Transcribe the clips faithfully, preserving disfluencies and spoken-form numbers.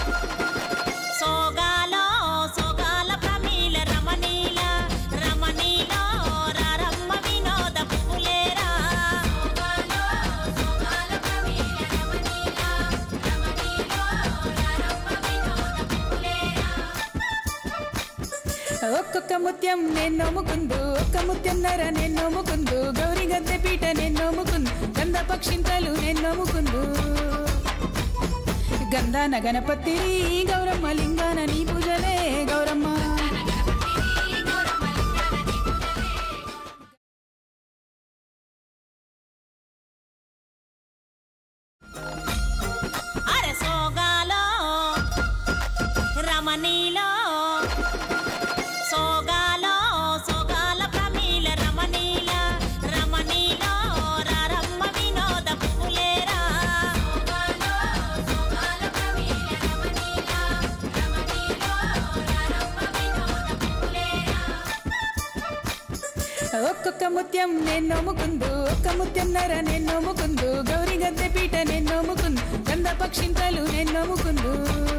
సోగాలో సోగాల ప్రమీల రమణీల రమణీలో రారమ్మ వినోద పులేరా సోగాలో సోగాల ప్రమీల రమణీల రమణీలో రారమ్మ వినోద పులేరా ఒక్కొక్క ముత్యం నేను నమ్ముకుందు ఒక్క ముత్యం నర నేను నమ్ముకుందు గౌరీ గద్దె పీట నేను నమ్ముకుందు గంధ పక్షింతలు నేను నమ్ముకుందు గంధాన గణపతి గౌరమ్మ లింగాన నీ పూజలే గౌరమ్మ అరే సోగాలో రమణీలో సోగాలో సోగాల ప్రమీల రమణీల రమణీలో రారమ్మ వినోద పులేరా సోగాలో సోగాల ప్రమీల రమణీల రమణీలో రారమ్మ వినోద పులేరా ఒక్కొక్క ముత్యం నేను నమ్ముకుందు ఒక్క ముత్యం నర నేను నమ్ముకుందు గౌరీ గద్దె పీట నేను నమ్ముకుందు గంధ పక్షింతలు నేను నమ్ముకుందు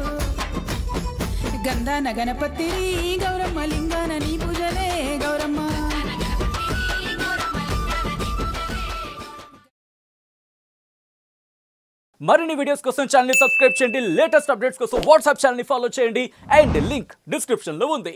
గంధాన గణపతి గౌరమ్మ లింగాన నీ పూజలే గౌరమ్మ మరిన్ని వీడియోస్ కోసం ఛానల్ ని సబ్స్క్రైబ్ చేయండి లేటెస్ట్ అప్డేట్స్ కోసం వాట్సాప్ ఛానల్ ని ఫాలో చేయండి అండ్ లింక్ డిస్క్రిప్షన్ లో ఉంది.